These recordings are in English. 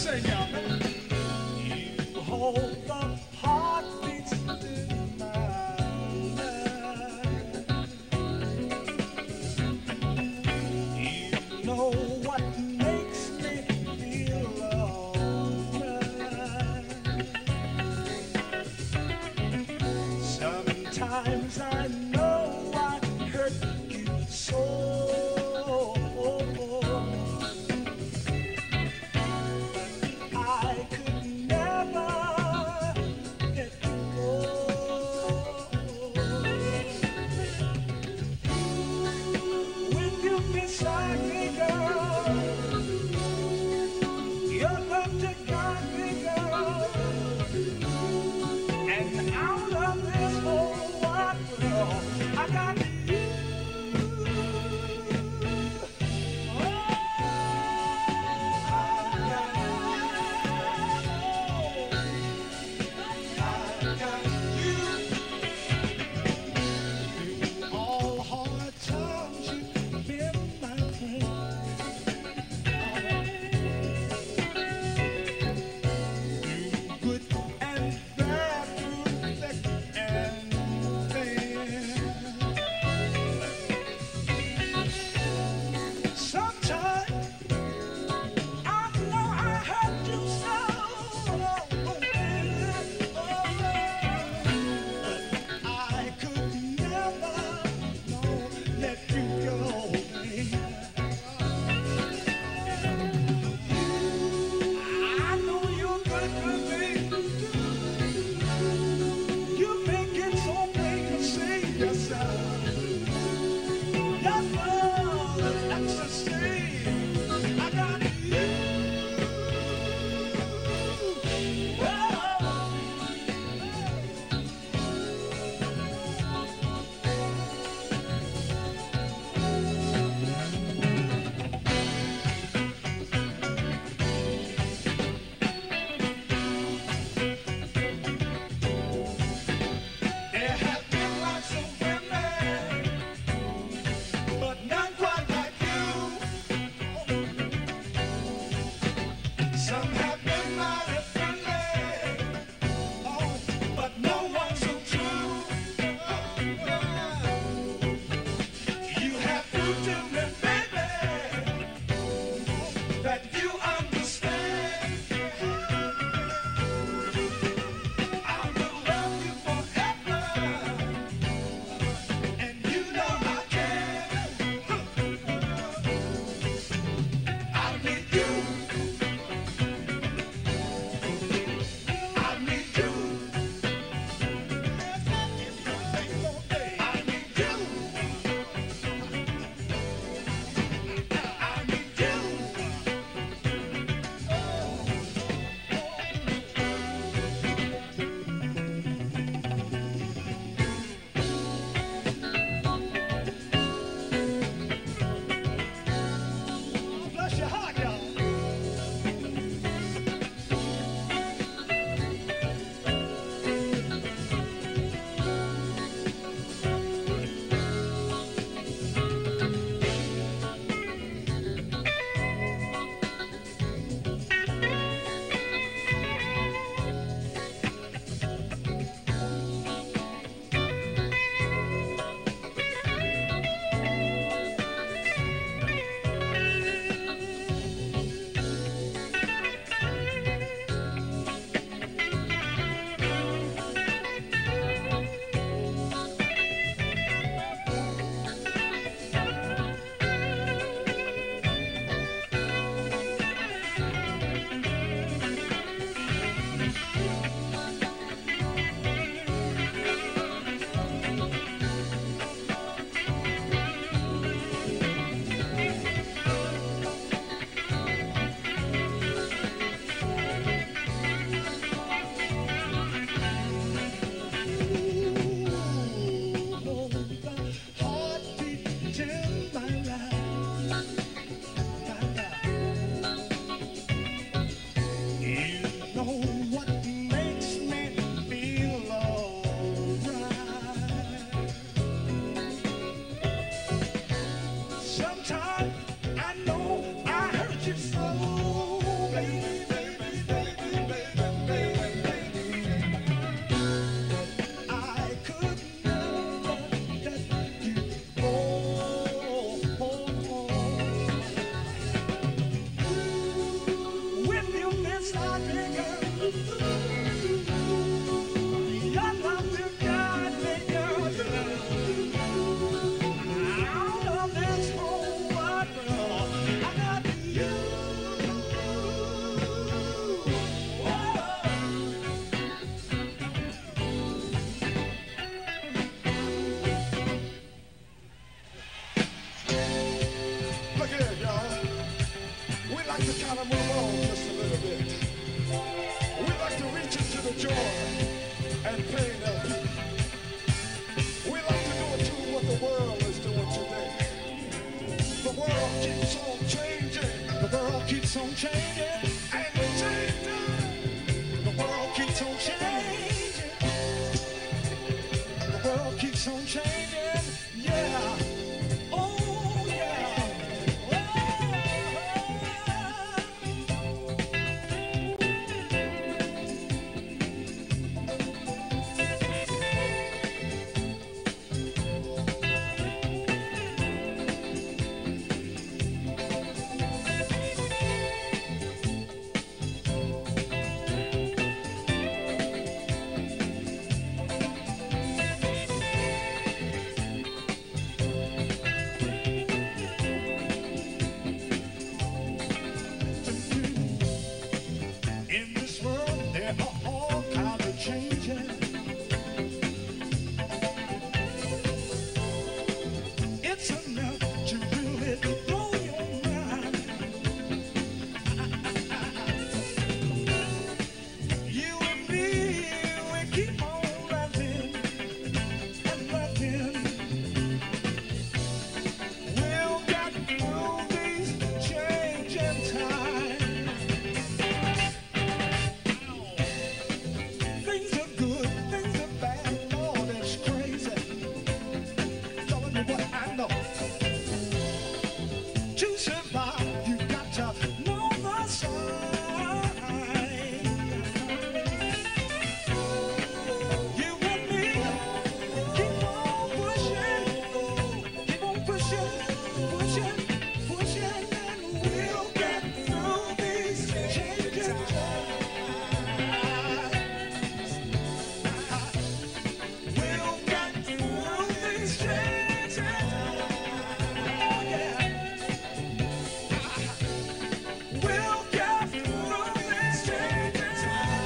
Sometimes I know I hurt you so, baby. move on just a little bit. We like to reach into the joy and pain of people. We like to do it to what the world is doing today. The world keeps on changing. The world keeps on changing. And changing. The world keeps on changing. The world keeps on changing. Yeah. Oh, yeah. In this world, there are all kinds of changes. It's enough to really blow your mind. You and me, we keep on loving and loving. We'll get through these changing times. Things are good, things are bad, oh, that's crazy. Telling me what I know. To survive, you got to know the sign. You and me, keep on pushing, pushing, pushing, and we'll get through these changes. We'll get through these changes. Oh, yeah. We'll get through these changes.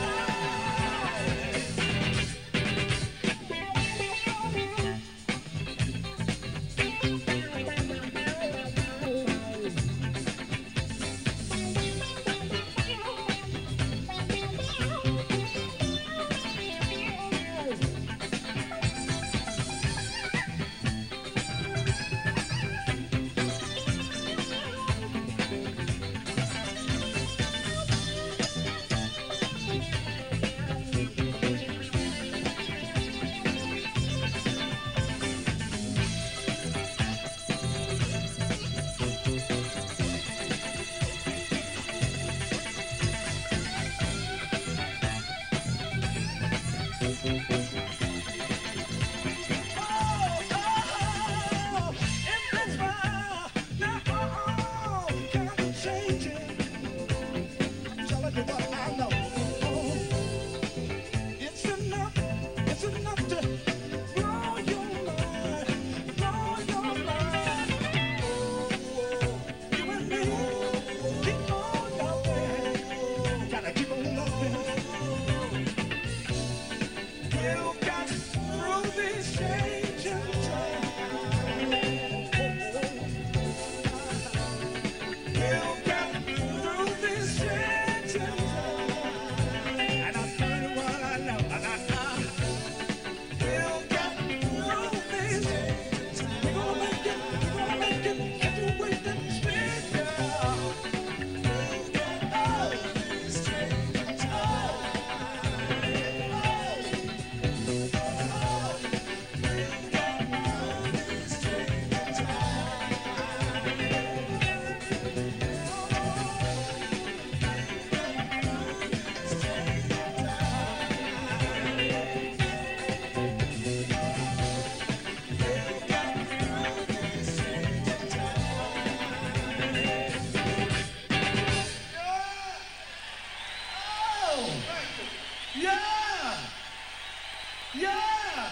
Yeah!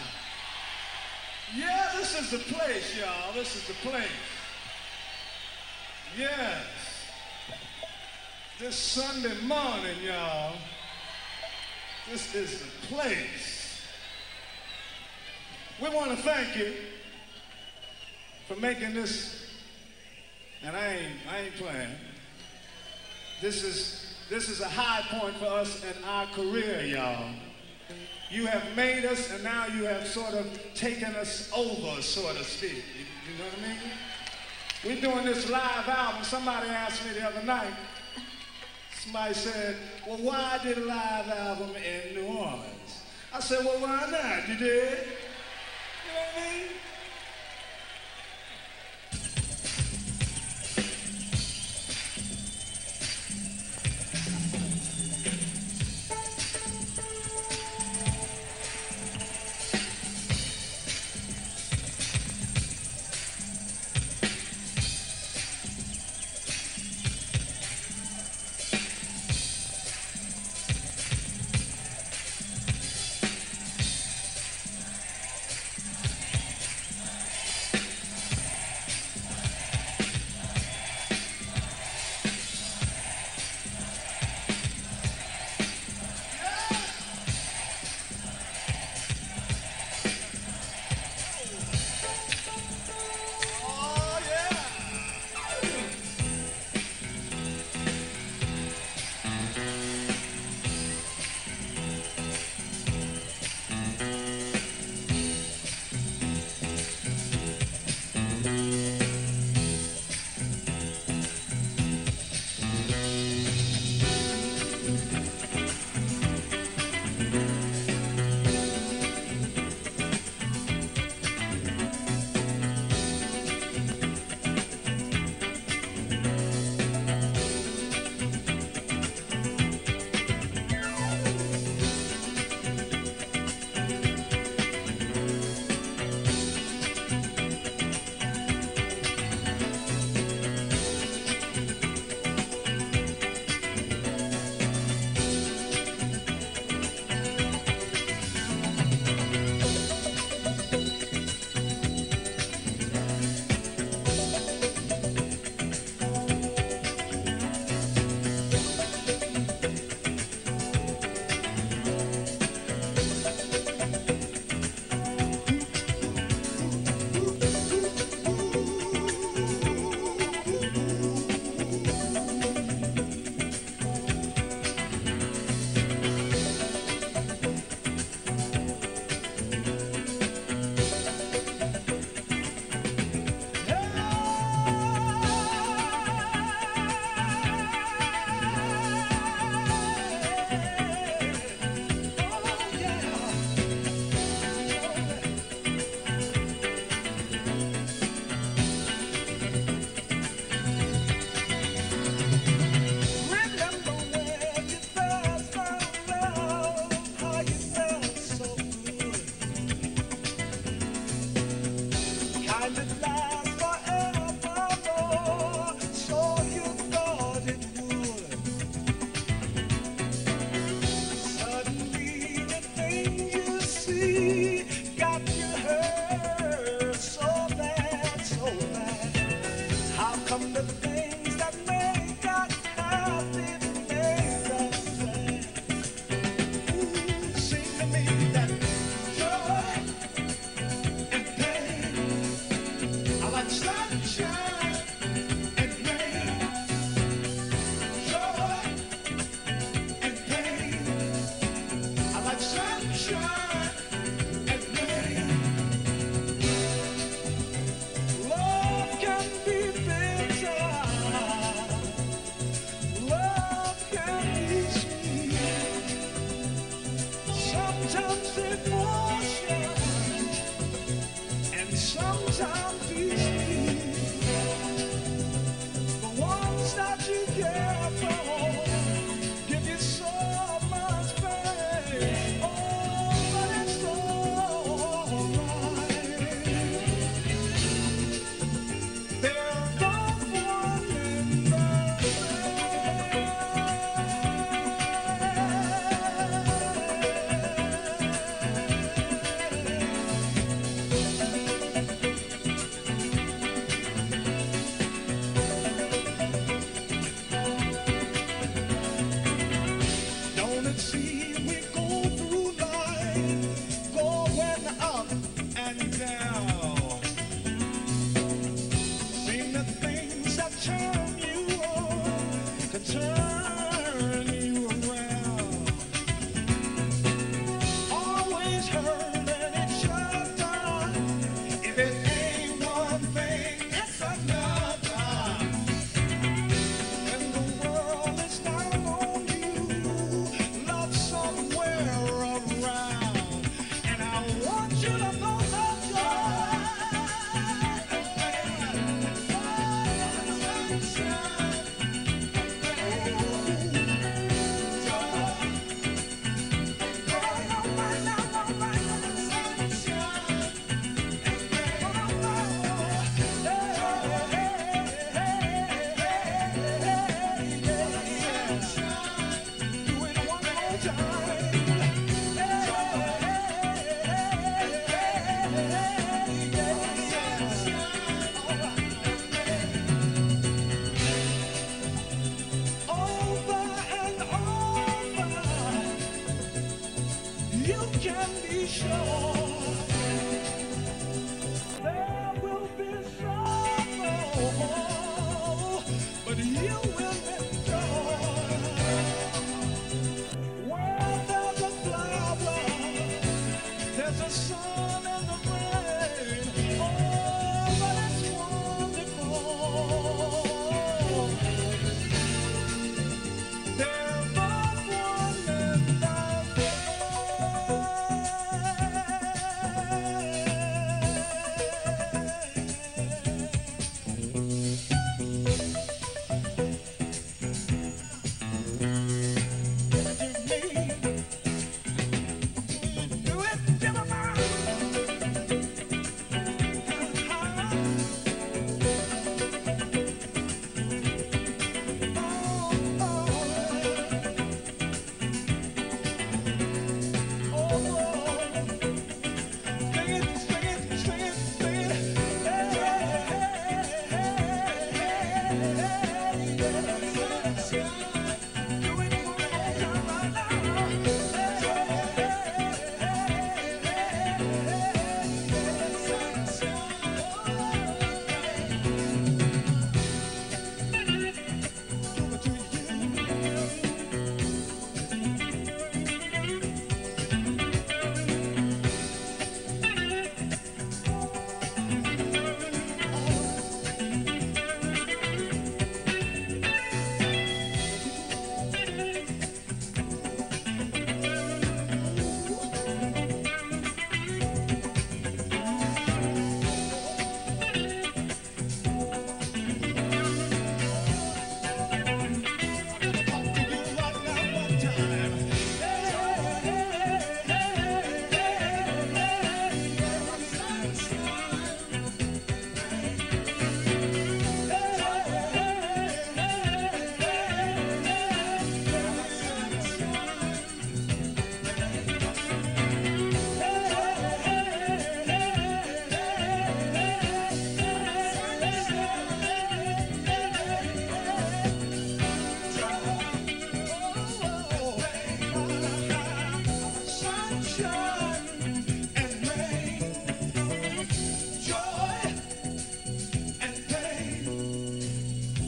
Yeah, this is the place, y'all. This is the place. Yes. This Sunday morning, y'all. This is the place. We want to thank you for making this, and I ain't playing, This is a high point for us in our career, y'all. You have made us, and now you have sort of taken us over, so to speak. You know what I mean? We're doing this live album. Somebody asked me the other night, somebody said, well, why did a live album in New Orleans? I said, well, why not? You did? You know what I mean? Turn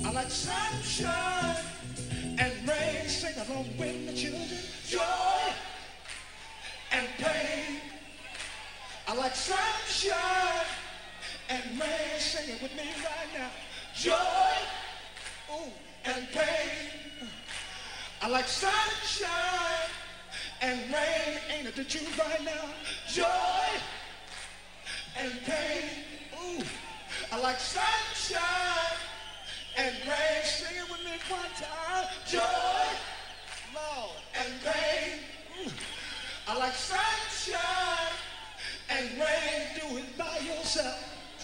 I like sunshine and rain. Sing along with the children. Joy and pain. I like sunshine and rain. Sing it with me right now. Joy, ooh, and pain. I like sunshine and rain. Ain't it the truth right now? Joy and pain. Ooh, I like sunshine and rain. Sing it with me one time. Joy, Lord, and pain. Ooh, I like sunshine and rain. Do it by yourself.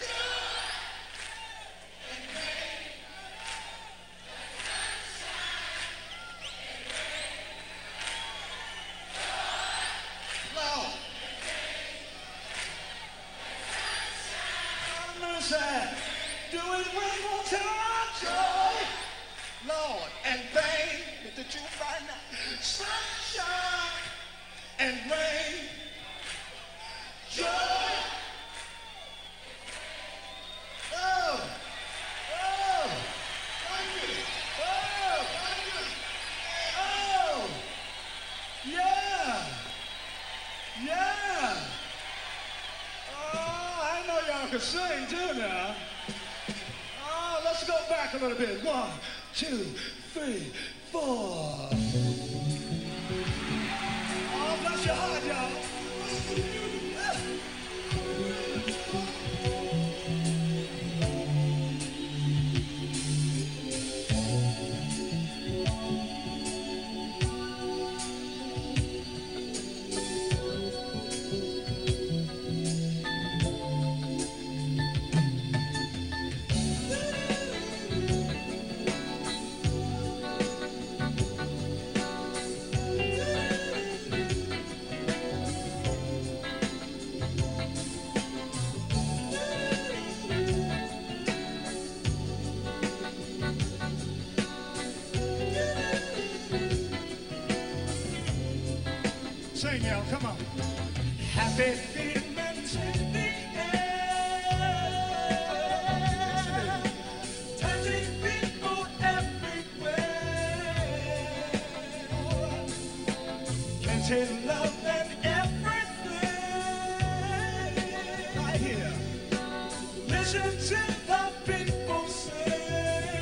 Do it one more time, joy, Lord, and pain. With the truth right now. Sunshine and rain. Joy. Oh, oh, thank you. Oh, thank you. Oh, yeah, yeah. Oh, I know y'all can sing too now. Oh, let's go back a little bit. 1, 2, 3, 4. Oh, bless your heart, y'all. Sing, y'all, come on. Happy feelings in the air, touching people everywhere, getting love and everything. Right here. Listen to the people say.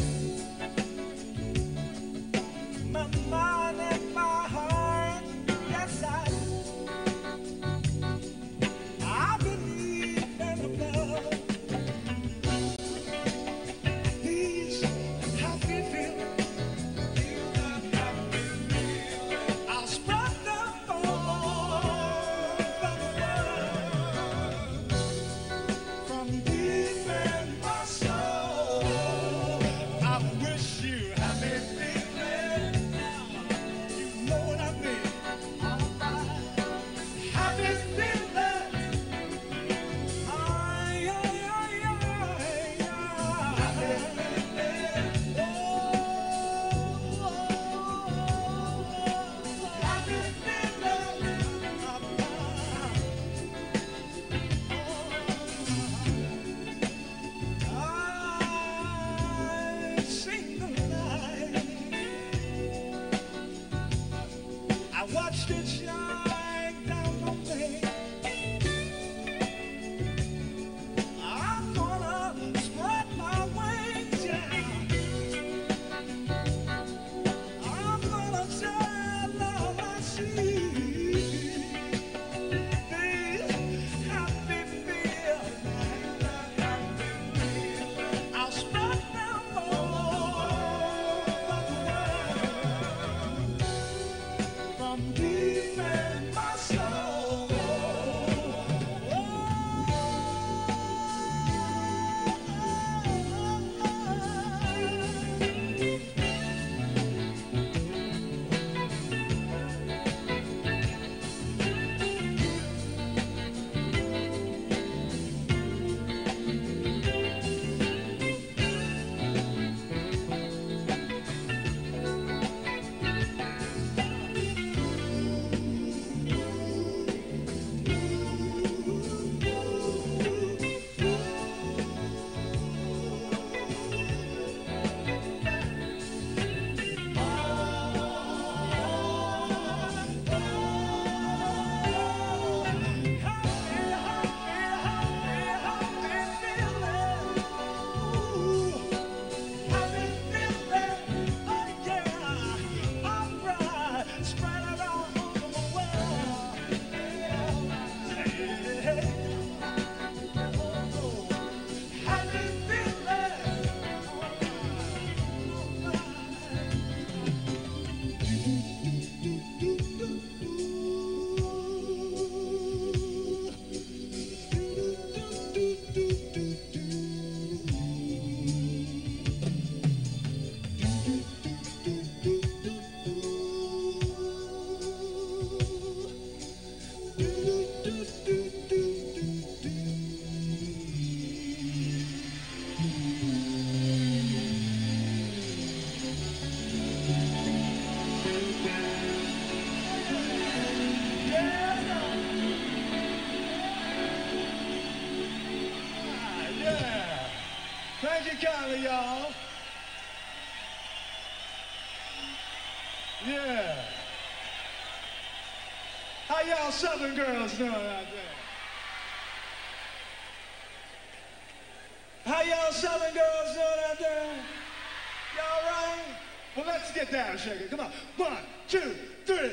My mind and my heart, Valley, y'all. Yeah. How y'all Southern girls doing out there? How y'all Southern girls doing out there? Y'all right? Well, let's get down, shake it. Come on. 1, 2, 3.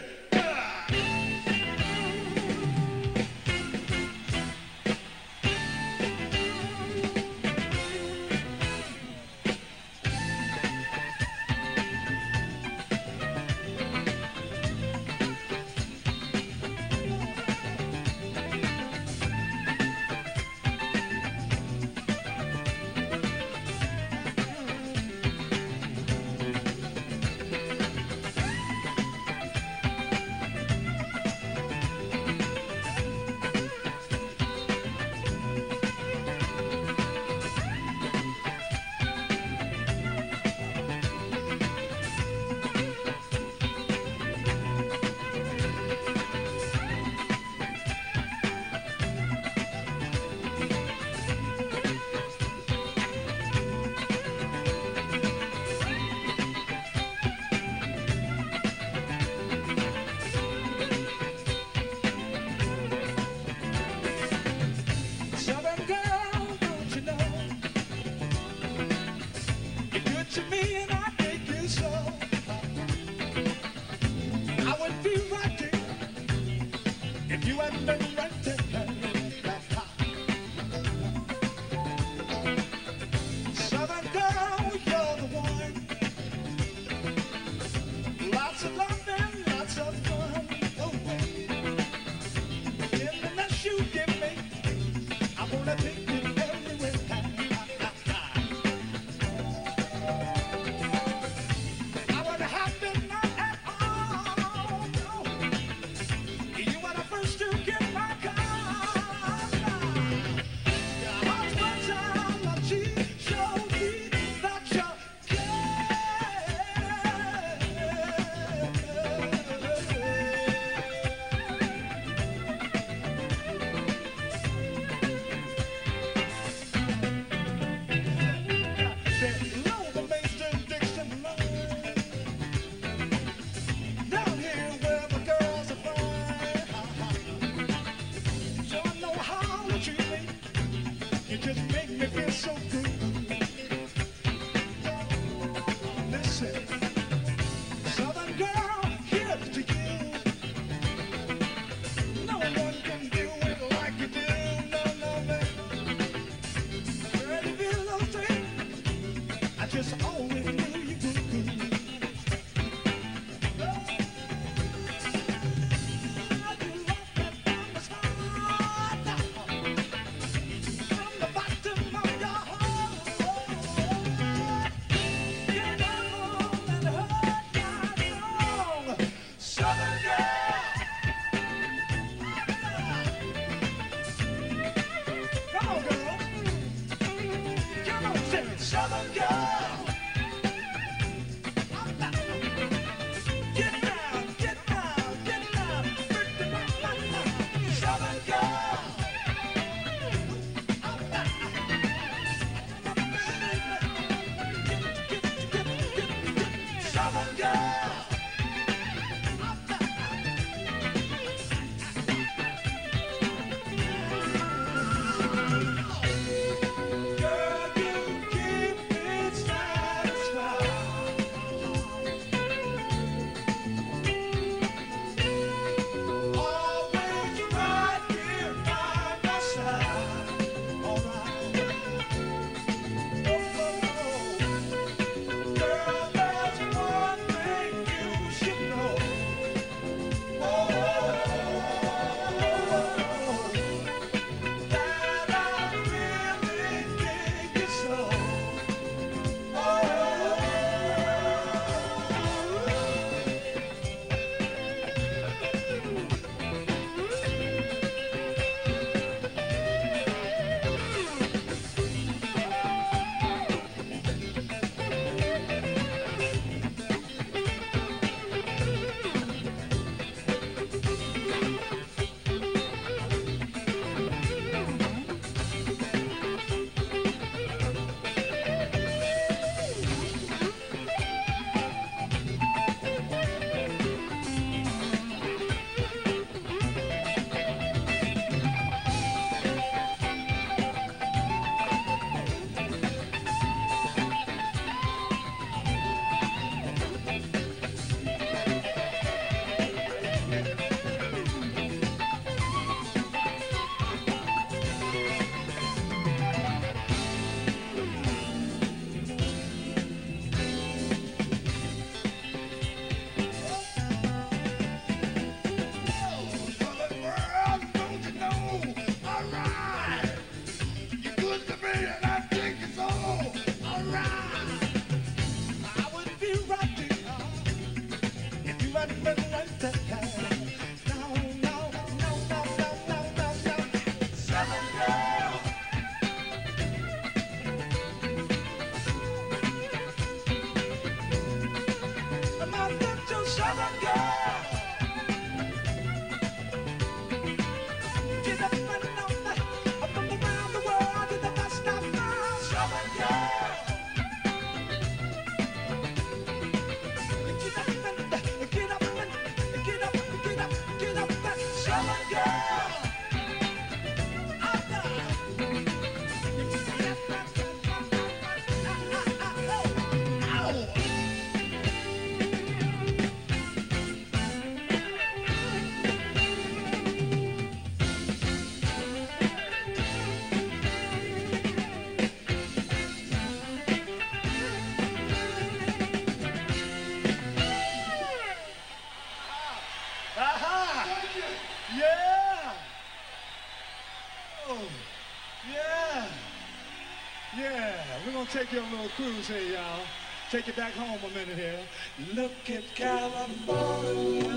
take you on a little cruise here, y'all. Take you back home a minute here. Look at California.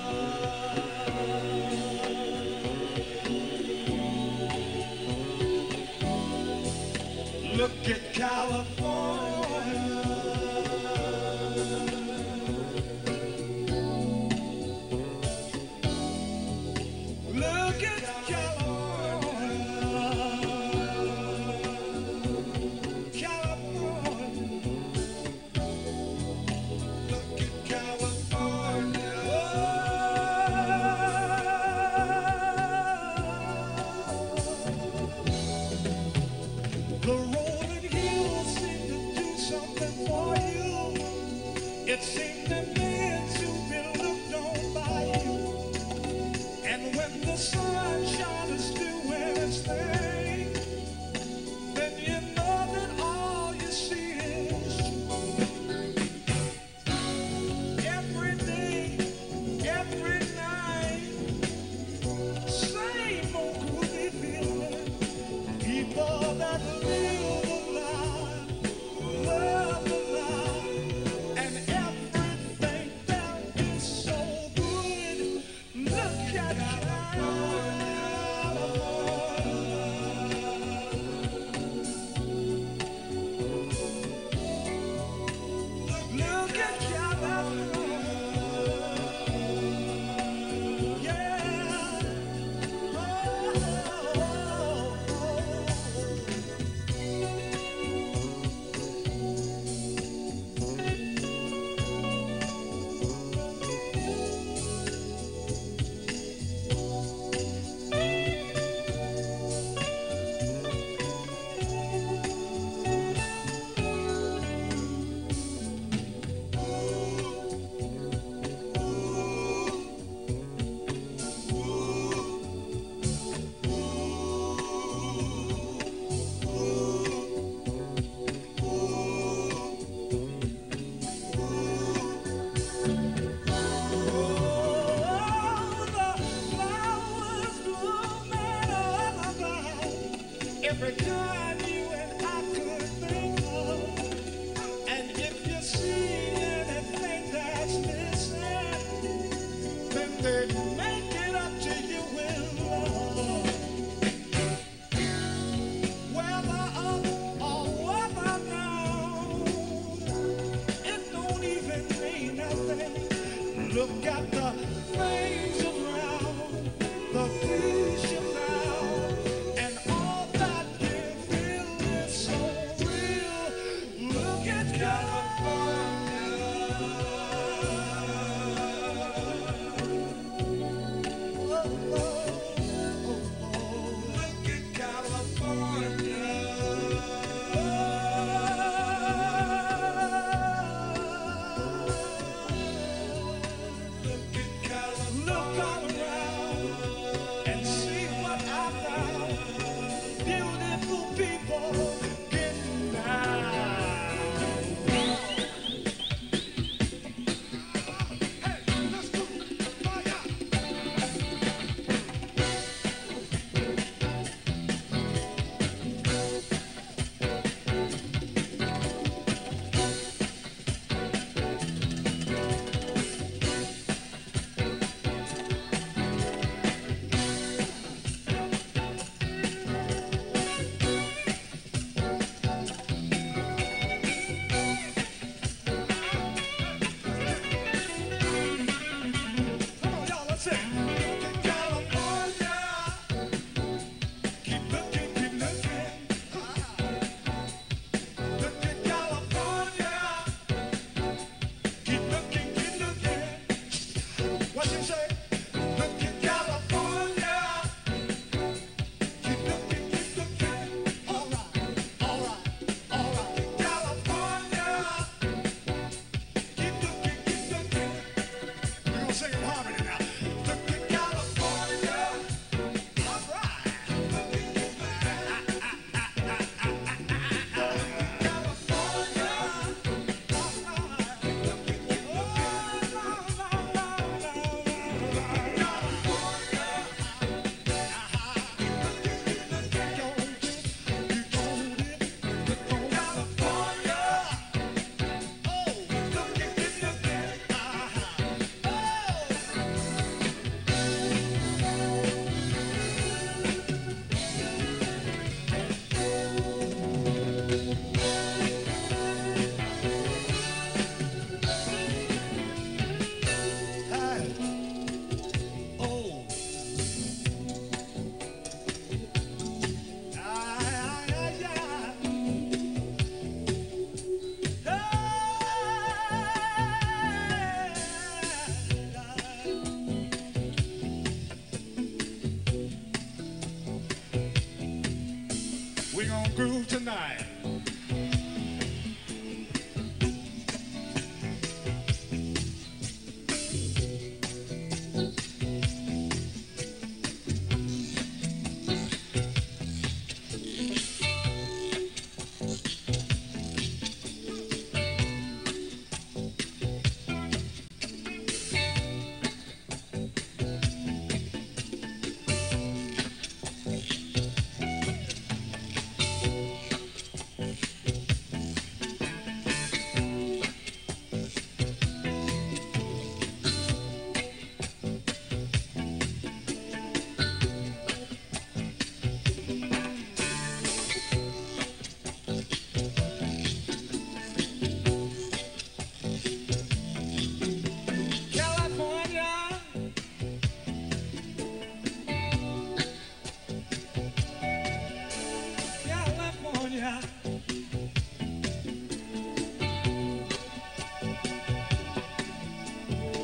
Look at California. Look at the rolling hills seem to do something for you. It seems that men you've been looked on by you. And when the sunshine is doing its thing, then you know that all you see is every day, every night, same old groovy feeling. People that live the life, love the life, and everything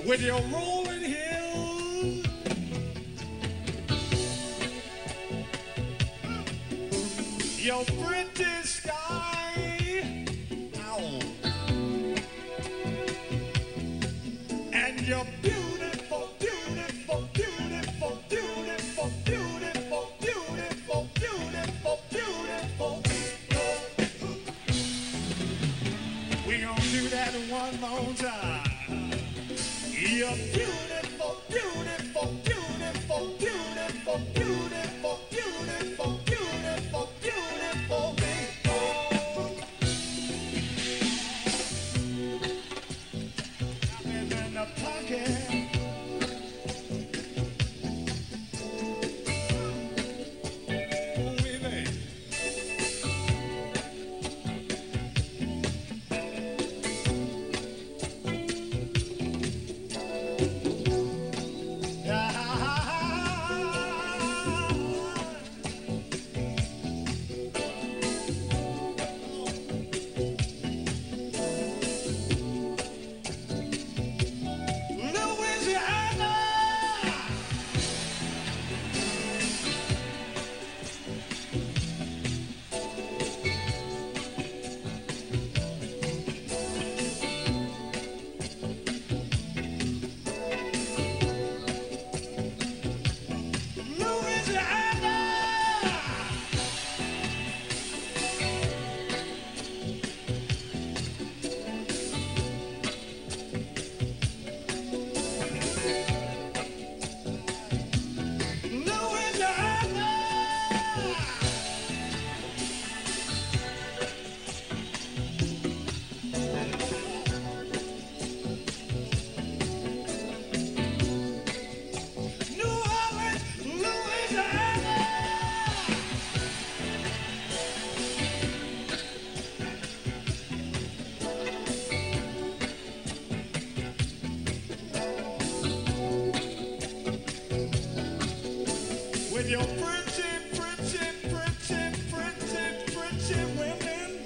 with your rolling hills, your pretty sky, ow, and your beautiful, beautiful, beautiful, beautiful, beautiful, beautiful, beautiful, beautiful people. We gonna do that one more time. You're beautiful, beautiful, beautiful, beautiful, beautiful, beautiful, beautiful, beautiful people. And in the pocket. With your pretty, pretty, pretty, pretty, pretty women.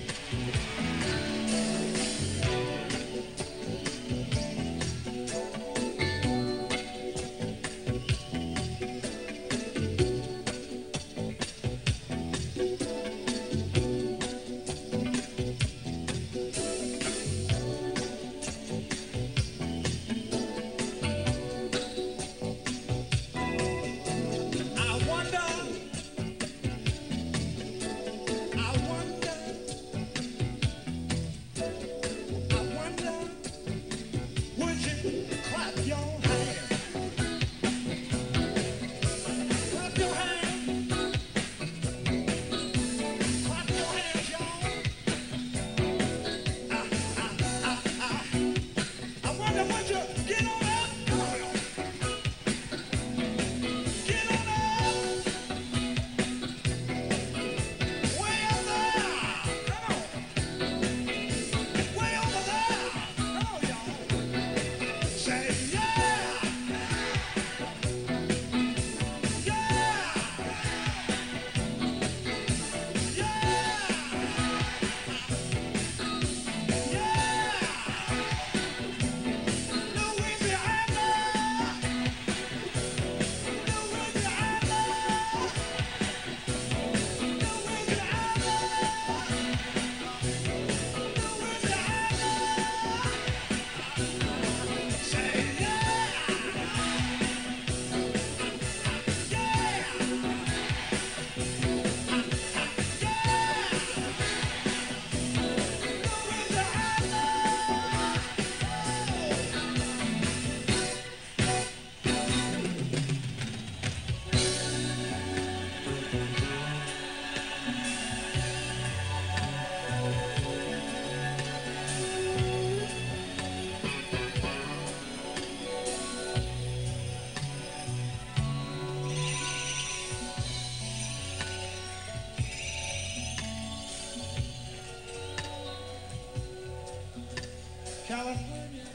California.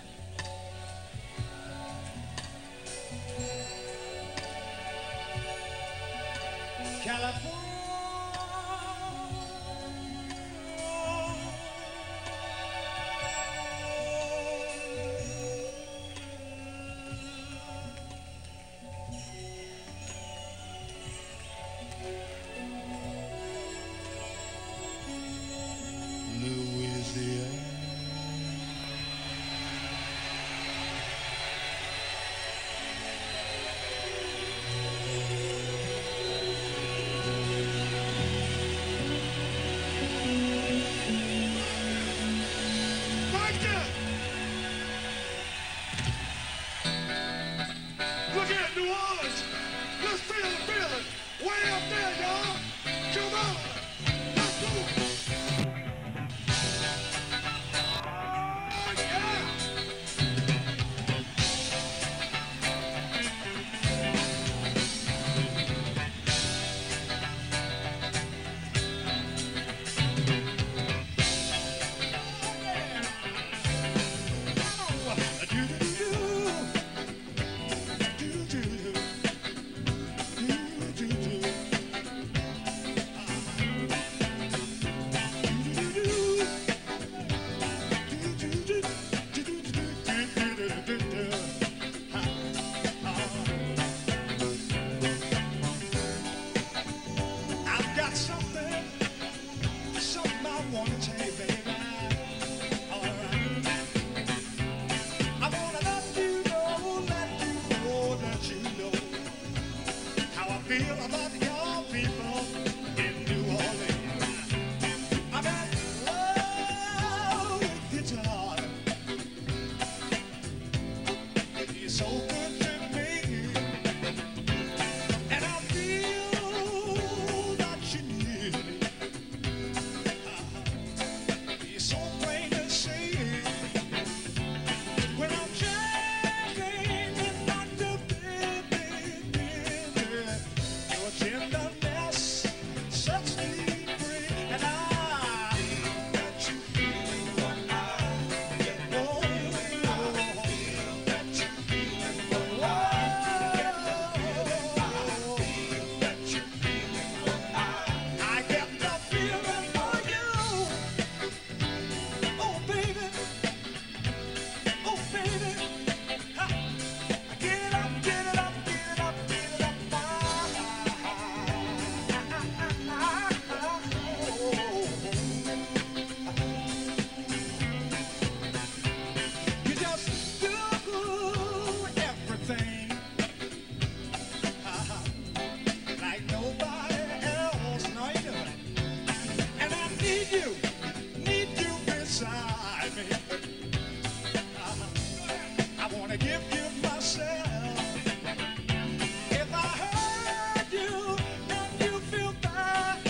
California. Look at New Orleans. Let's feel the feeling. Way up there, y'all. Come on. Let's go. Oh, yeah. I've got something I want to tell you, baby. All right. I want to let you know how I feel about your people in New Orleans. I'm in love with you, darling. You're so good to me, and I feel that you need me. It's so plain to see when I'm checking in Dr. Baby. Your tenderness sets me free, and I that you feel what I get. Oh, that you feel what I get. That you feel what I get the feeling for you. Oh baby, ha. Get up, get it up, get it up, get it up. You just do everything like nobody else. No, you do it. And I need you beside me. I wanna give you myself. If I hurt you and you feel bad,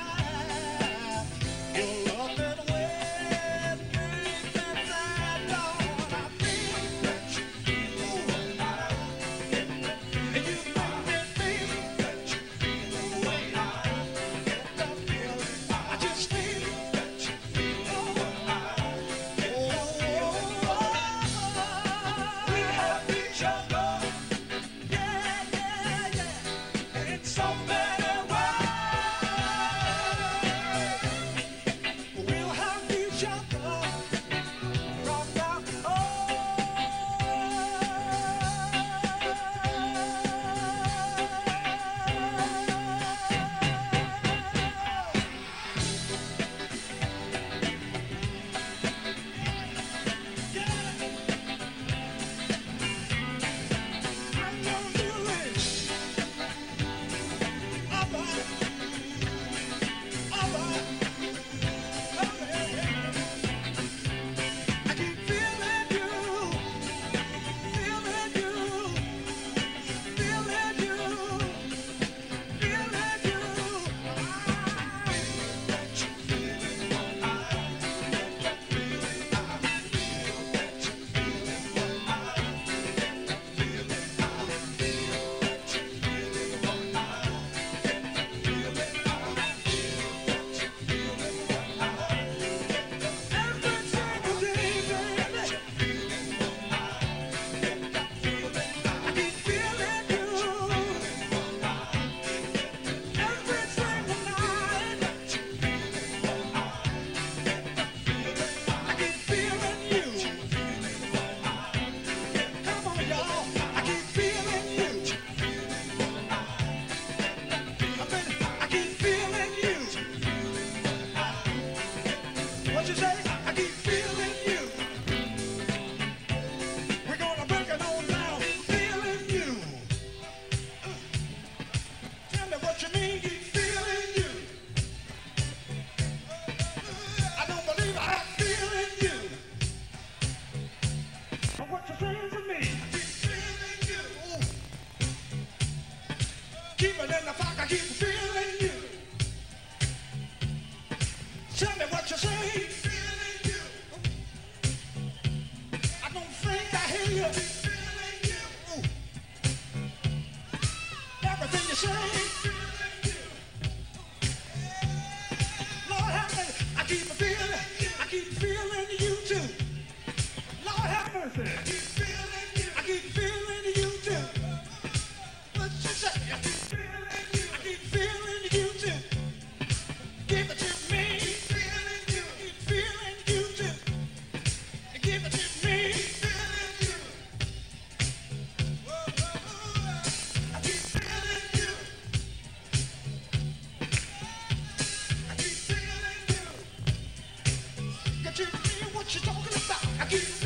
your love it will make me sad. Lord, I feel that you feel what I get, and you make me feel that you feel what I get the feeling. I just feel that you feel what I get. you. Ooh. Everything you say. Lord have mercy. I keep feeling you too. Lord have mercy. I keep feeling you too. What you say? I keep feeling you too. Give it to me. Keep feeling you too. Give it to me. I keep feeling you. I keep feeling you. Get to me what you talking about. I keep